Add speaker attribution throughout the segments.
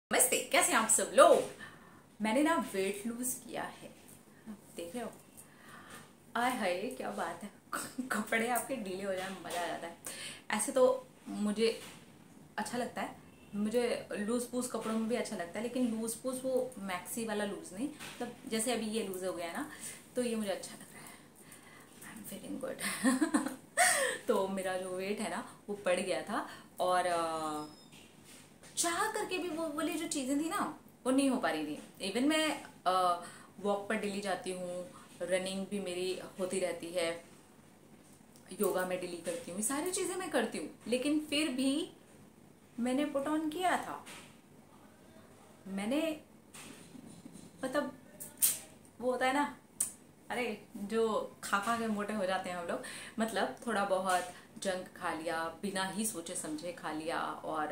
Speaker 1: नमस्ते, कैसे हैं आप सब लोग। मैंने ना वेट लूज किया है, देख रहे हो। आय हाय क्या बात है। कपड़े आपके ढीले हो जाए मजा आ जाता है। ऐसे तो मुझे अच्छा लगता है, मुझे लूज पूज कपड़ों में भी अच्छा लगता है, लेकिन लूज पूज वो मैक्सी वाला लूज नहीं, मतलब जैसे अभी ये लूज हो गया है ना, तो ये मुझे अच्छा लग रहा है। I am feeling good. तो मेरा जो वेट है ना वो बढ़ गया था, और चाह करके भी वो वाली जो चीजें थी ना वो नहीं हो पा रही थी। इवन मैं वॉक पर डेली जाती हूँ, रनिंग भी मेरी होती रहती है, योगा में डेली करती हूँ, ये सारी चीजें मैं करती हूँ, लेकिन फिर भी मैंने पुट ऑन किया था। मैंने मतलब वो होता है ना, अरे जो खा खा के मोटे हो जाते हैं हम लोग, मतलब थोड़ा बहुत जंक खा लिया, बिना ही सोचे समझे खा लिया, और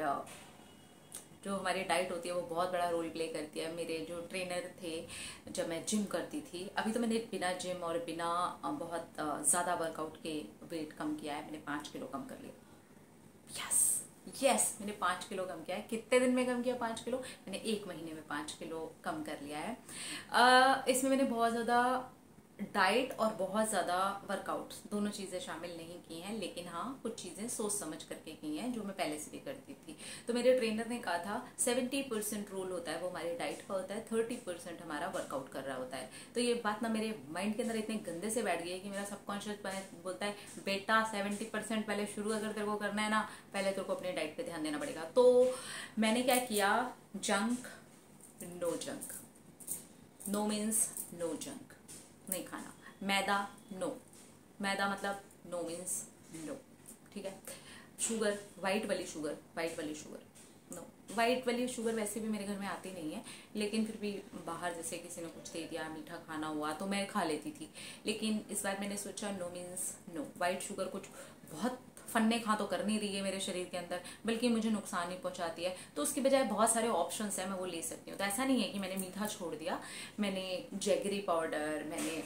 Speaker 1: जो हमारी डाइट होती है वो बहुत बड़ा रोल प्ले करती है। मेरे जो ट्रेनर थे जब मैं जिम करती थी, अभी तो मैंने बिना जिम और बिना बहुत ज़्यादा वर्कआउट के वेट कम किया है। मैंने 5 किलो कम कर लिया। यस यस, मैंने 5 किलो कम किया है। कितने दिन में कम किया 5 किलो? मैंने 1 महीने में 5 किलो कम कर लिया है। इसमें मैंने बहुत ज़्यादा डाइट और बहुत ज़्यादा वर्कआउट दोनों चीज़ें शामिल नहीं की हैं, लेकिन हाँ कुछ चीज़ें सोच समझ करके की हैं जो मैं पहले से भी करती थी। तो मेरे ट्रेनर ने कहा था 70% रूल होता है वो हमारी डाइट का होता है, 30% हमारा वर्कआउट कर रहा होता है। तो ये बात ना मेरे माइंड के अंदर इतने गंदे से बैठ गई है कि मेरा सबकॉन्शियस बोलता है बेटा 70% पहले शुरू अगर तेरे को करना है ना, पहले तेरे को अपने डाइट पे ध्यान देना पड़ेगा। तो मैंने क्या किया, junk no junk, no means no junk नहीं खाना, मैदा नो, मैदा मतलब नो मीन्स नो, ठीक है। शुगर, वाइट वाली शुगर, वाइट वाली शुगर नो। वाइट वाली शुगर वैसे भी मेरे घर में आती नहीं है, लेकिन फिर भी बाहर जैसे किसी ने कुछ दे दिया, मीठा खाना हुआ तो मैं खा लेती थी, लेकिन इस बार मैंने सोचा no means no. White sugar कुछ बहुत फन्ने खा तो कर नहीं रही है मेरे शरीर के अंदर, बल्कि मुझे नुकसान ही पहुंचाती है। तो उसकी बजाय बहुत सारे ऑप्शंस हैं, मैं वो ले सकती हूँ। तो ऐसा नहीं है कि मैंने मीठा छोड़ दिया। मैंने जैगरी पाउडर, मैंने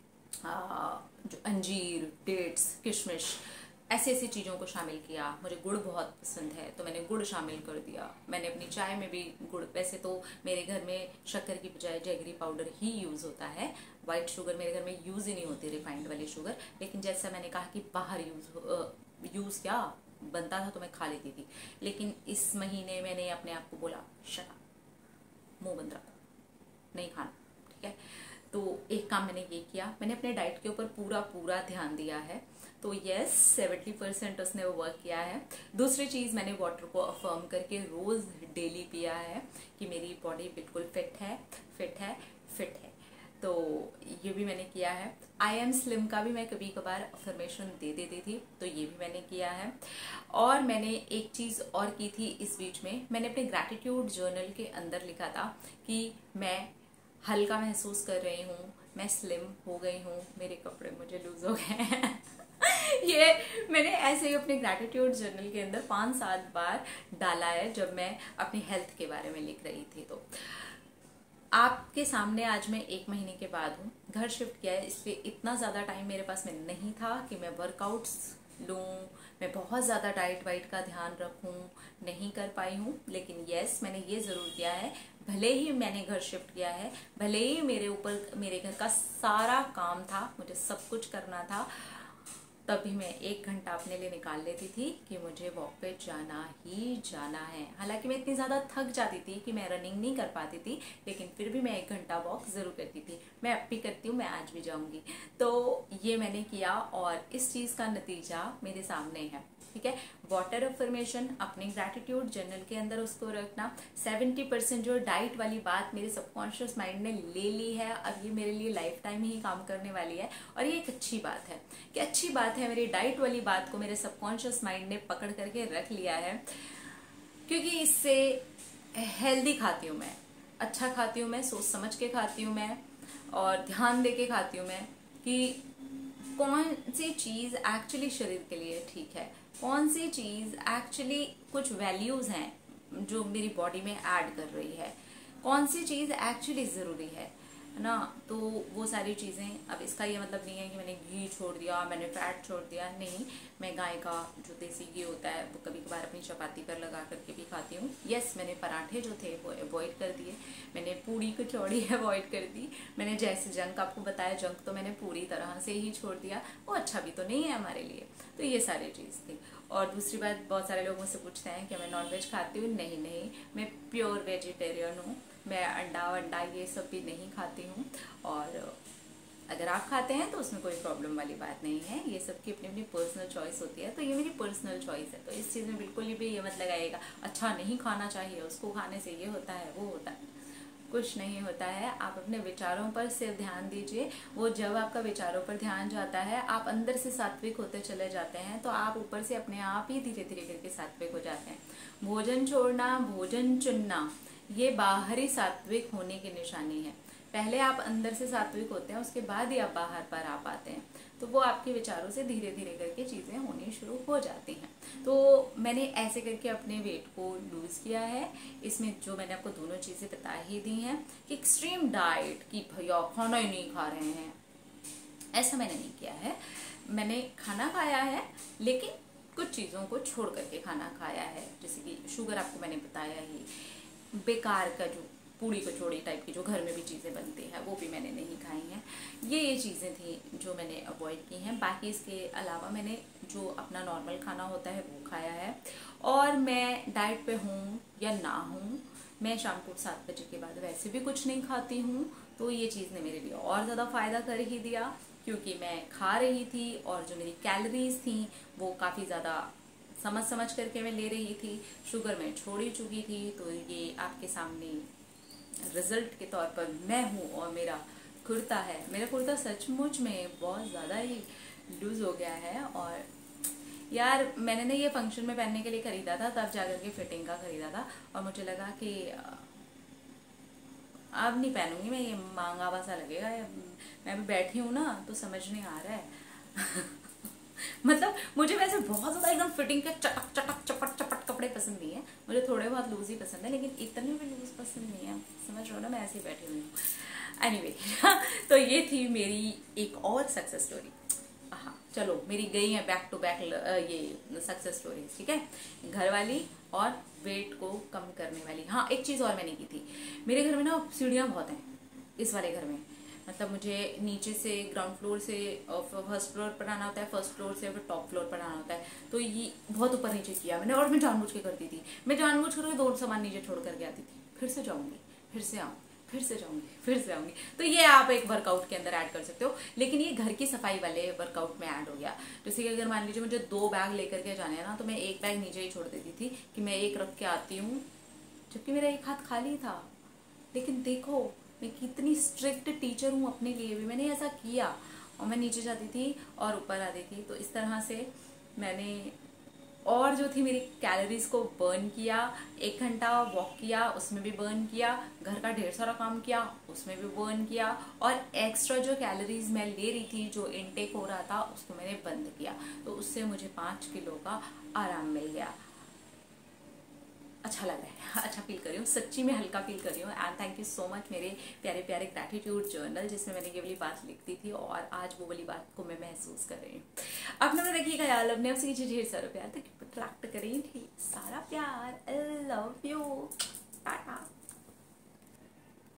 Speaker 1: जो अंजीर, डेट्स, किशमिश, ऐसी ऐसी चीज़ों को शामिल किया। मुझे गुड़ बहुत पसंद है तो मैंने गुड़ शामिल कर दिया। मैंने अपनी चाय में भी गुड़, वैसे तो मेरे घर में शक्कर की बजाय जैगरी पाउडर ही यूज़ होता है, वाइट शुगर मेरे घर में यूज़ ही नहीं होती, रिफाइंड वाली शुगर। लेकिन जैसा मैंने कहा कि बाहर यूज़ क्या बनता था तो मैं खा लेती थी, लेकिन इस महीने मैंने अपने आप को बोला शट अप, मुंह बंद रखो, नहीं खाना, ठीक है। तो एक काम मैंने ये किया, मैंने अपने डाइट के ऊपर पूरा पूरा ध्यान दिया है। तो यस 70% उसने वो वर्क किया है। दूसरी चीज़, मैंने वाटर को अफर्म करके रोज़ डेली पिया है कि मेरी बॉडी बिल्कुल फिट है, फिट है, फिट है। तो ये भी मैंने किया है। आई एम स्लिम का भी मैं कभी कभार अफर्मेशन दे देती थी, तो ये भी मैंने किया है। और मैंने एक चीज़ और की थी इस बीच में, मैंने अपने ग्रैटिट्यूड जर्नल के अंदर लिखा था कि मैं हल्का महसूस कर रही हूँ, मैं स्लिम हो गई हूँ, मेरे कपड़े मुझे लूज हो गए हैं। ये मैंने ऐसे ही अपने ग्रैटिट्यूड जर्नल के अंदर 5-7 बार डाला है जब मैं अपनी हेल्थ के बारे में लिख रही थी। तो आपके सामने आज मैं 1 महीने के बाद हूँ, घर शिफ्ट किया है, इसलिए इतना ज़्यादा टाइम मेरे पास में नहीं था कि मैं वर्कआउट्स लूँ, मैं बहुत ज़्यादा डाइट वाइट का ध्यान रखूँ, नहीं कर पाई हूँ। लेकिन यस, मैंने ये ज़रूर किया है, भले ही मैंने घर शिफ्ट किया है, भले ही मेरे ऊपर मेरे घर का सारा काम था, मुझे सब कुछ करना था, तभी मैं 1 घंटा अपने लिए निकाल लेती थी कि मुझे वॉक पे जाना ही जाना है। हालांकि मैं इतनी ज़्यादा थक जाती थी कि मैं रनिंग नहीं कर पाती थी, लेकिन फिर भी मैं 1 घंटा वॉक ज़रूर करती थी। मैं अब भी करती हूँ, मैं आज भी जाऊँगी। तो ये मैंने किया और इस चीज़ का नतीजा मेरे सामने है, ठीक है। वाटर अफर्मेशन अपने ग्रैटिट्यूड जर्नल के अंदर उसको रखना। 70% जो डाइट वाली बात मेरे सबकॉन्शियस माइंड ने ले ली है, अब ये मेरे लिए लाइफ टाइम ही काम करने वाली है। और ये एक अच्छी बात है कि अच्छी बात है, मेरी डाइट वाली बात को मेरे सबकॉन्शियस माइंड ने पकड़ करके रख लिया है, क्योंकि इससे हेल्दी खाती हूँ मैं, अच्छा खाती हूँ मैं, सोच समझ के खाती हूँ मैं, और ध्यान दे के खाती हूँ मैं कि कौन सी चीज़ एक्चुअली शरीर के लिए ठीक है, कौन सी चीज़ एक्चुअली कुछ वैल्यूज़ हैं जो मेरी बॉडी में ऐड कर रही है, कौन सी चीज़ एक्चुअली ज़रूरी है। है ना। तो वो सारी चीज़ें, अब इसका ये मतलब नहीं है कि मैंने घी छोड़ दिया, मैंने फैट छोड़ दिया, नहीं। मैं गाय का जो देसी घी होता है वो कभी कभार अपनी चपाती पर लगा करके भी खाती हूँ। यस, मैंने पराठे जो थे वो अवॉइड कर दिए, मैंने पूड़ी कचौड़ी अवॉइड कर दी, मैंने जैसे जंक आपको बताया, जंक तो मैंने पूरी तरह से ही छोड़ दिया, वो अच्छा भी तो नहीं है हमारे लिए। तो ये सारी चीज़ थी। और दूसरी बात, बहुत सारे लोग मुझसे पूछते हैं कि मैं नॉनवेज खाती हूँ। नहीं नहीं, मैं प्योर वेजिटेरियन हूँ। मैं अंडा ये सब भी नहीं खाती हूँ। और अगर आप खाते हैं तो उसमें कोई प्रॉब्लम वाली बात नहीं है, ये सब की अपनी अपनी पर्सनल चॉइस होती है। तो ये मेरी पर्सनल चॉइस है, तो इस चीज़ में बिल्कुल भी ये मत लगाइएगा अच्छा नहीं खाना चाहिए, उसको खाने से ये होता है वो होता है। कुछ नहीं होता है। आप अपने विचारों पर सिर्फ ध्यान दीजिए। वो जब आपका विचारों पर ध्यान जाता है, आप अंदर से सात्विक होते चले जाते हैं, तो आप ऊपर से अपने आप ही धीरे धीरे करके सात्विक हो जाते हैं। भोजन छोड़ना, भोजन चुनना, ये बाहरी सात्विक होने की निशानी है। पहले आप अंदर से सात्विक होते हैं, उसके बाद ही आप बाहर पर आ पाते हैं। तो वो आपके विचारों से धीरे धीरे करके चीज़ें होनी शुरू हो जाती हैं। तो मैंने ऐसे करके अपने वेट को लूज़ किया है। इसमें जो मैंने आपको दोनों चीज़ें बता ही दी हैं कि एक्सट्रीम डाइट की भैया खाना ही नहीं खा रहे हैं, ऐसा मैंने नहीं किया है। मैंने खाना खाया है, लेकिन कुछ चीज़ों को छोड़ करके खाना खाया है। जैसे कि शुगर आपको मैंने बताया ही, बेकार का जो पूड़ी कचौड़ी टाइप की जो घर में भी चीज़ें बनती हैं वो भी मैंने नहीं खाई हैं। ये चीज़ें थी जो मैंने अवॉइड की हैं। बाकी इसके अलावा मैंने जो अपना नॉर्मल खाना होता है वो खाया है। और मैं डाइट पे हूँ या ना हूँ, मैं शाम को 7 बजे के बाद वैसे भी कुछ नहीं खाती हूँ। तो ये चीज़ ने मेरे लिए और ज़्यादा फ़ायदा कर ही दिया, क्योंकि मैं खा रही थी और जो मेरी कैलोरीज थी वो काफ़ी ज़्यादा समझ करके मैं ले रही थी। शुगर मैं छोड़ ही चुकी थी। तो ये आपके सामने रिजल्ट के तौर पर मैं हूँ। और मेरा कुर्ता है, मेरा कुर्ता सचमुच में बहुत ज़्यादा ही लूज हो गया है। और यार मैंने ना ये फंक्शन में पहनने के लिए खरीदा था, तब जाकर के फिटिंग का खरीदा था, और मुझे लगा कि अब नहीं पहनूंगी मैं, ये महंगा सा लगेगा। मैं भी बैठी हूँ ना तो समझ नहीं आ रहा है मतलब मुझे वैसे बहुत ज़्यादा एकदम फिटिंग के चटक चटक चपट चपट कपड़े पसंद नहीं है, मुझे थोड़े बहुत लूज ही पसंद है, लेकिन इतनी भी लूज पसंद नहीं है। समझ रहे हो ना, मैं ऐसे ही बैठी हुई हूँ। एनीवे तो ये थी मेरी एक और सक्सेस स्टोरी। हाँ चलो, मेरी गई है बैक टू बैक ये सक्सेस स्टोरी, ठीक है, घर वाली और वेट को कम करने वाली। हाँ एक चीज़ और मैंने की थी, मेरे घर में ना सीढ़ियाँ बहुत हैं, इस वाले घर में। मतलब मुझे नीचे से ग्राउंड फ्लोर से फर्स्ट फ्लोर पर आना होता है, फर्स्ट फ्लोर से फिर टॉप फ्लोर पर आना होता है। तो ये बहुत ऊपर नीचे किया मैंने, और मैं जानबूझ के करती थी। मैं जानबूझ करके 2 सामान नीचे छोड़ करके आती थी, फिर से जाऊंगी, फिर से आऊँ, फिर से जाऊंगी, फिर से आऊंगी। तो ये आप एक वर्कआउट के अंदर ऐड कर सकते हो, लेकिन ये घर की सफाई वाले वर्कआउट में ऐड हो गया। जैसे कि अगर मान लीजिए मुझे 2 बैग लेकर के जाने हैं ना, तो मैं 1 बैग नीचे ही छोड़ देती थी कि मैं 1 रख के आती हूँ, जबकि मेरा 1 हाथ खाली था। लेकिन देखो मैं कितनी स्ट्रिक्ट टीचर हूँ, अपने लिए भी मैंने ऐसा किया, और मैं नीचे जाती थी और ऊपर आती थी। तो इस तरह से मैंने और जो थी मेरी कैलोरीज को बर्न किया। 1 घंटा वॉक किया, उसमें भी बर्न किया, घर का ढेर सारा काम किया, उसमें भी बर्न किया, और एक्स्ट्रा जो कैलोरीज मैं ले रही थी, जो इनटेक हो रहा था, उसको मैंने बंद किया। तो उससे मुझे 5 किलो का आराम मिल गया। अच्छा लग रहा है, अच्छा फील कर रही हूँ, सच्ची में हल्का फील कर रही हूँ। And thank you so much मेरे प्यारे प्यारे ग्रैटिट्यूड जर्नल, जिसमें मैंने ये वाली बात लिखती थी, और आज वो वाली बात को मैं महसूस कर रही हूँ। अपना रखिएगा यार, अपने आपसे कीजिए ढेर सारा प्यार, तक अट्रैक्ट करें ढेर सारा प्यार। I love you, Tata.